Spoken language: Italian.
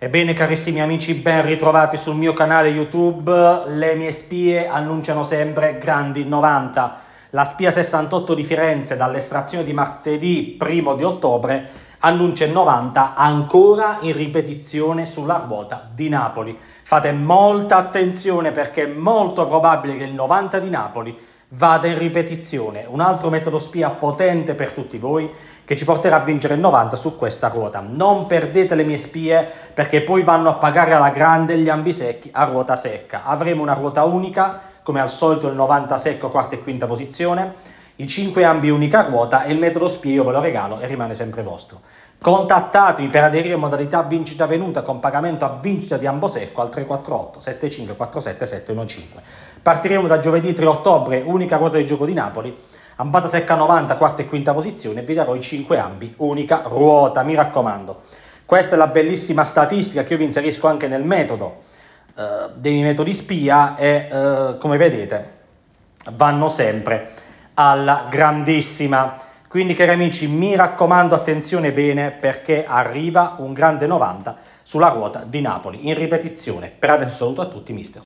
Ebbene carissimi amici, ben ritrovati sul mio canale YouTube. Le mie spie annunciano sempre grandi 90. La spia 68 di Firenze dall'estrazione di martedì 1 di ottobre annuncia il 90 ancora in ripetizione sulla ruota di Napoli. Fate molta attenzione perché è molto probabile che il 90 di Napoli vada in ripetizione. Un altro metodo spia potente per tutti voi che ci porterà a vincere il 90 su questa ruota. Non perdete le mie spie perché poi vanno a pagare alla grande gli ambisecchi a ruota secca. Avremo una ruota unica, come al solito il 90 secco, quarta e quinta posizione, i 5 ambi unica ruota e il metodo spia io ve lo regalo e rimane sempre vostro. Contattatemi per aderire in modalità vincita venuta con pagamento a vincita di ambo secco al 348 75 47 715. Partiremo da giovedì 3 ottobre, unica ruota di gioco di Napoli, ambata secca 90, quarta e quinta posizione, e vi darò i 5 ambi, unica ruota, mi raccomando. Questa è la bellissima statistica che io vi inserisco anche nel metodo dei miei metodi spia e come vedete vanno sempre alla grandissima. Quindi cari amici, mi raccomando, attenzione bene perché arriva un grande 90 sulla ruota di Napoli in ripetizione. Per adesso saluto a tutti, mister.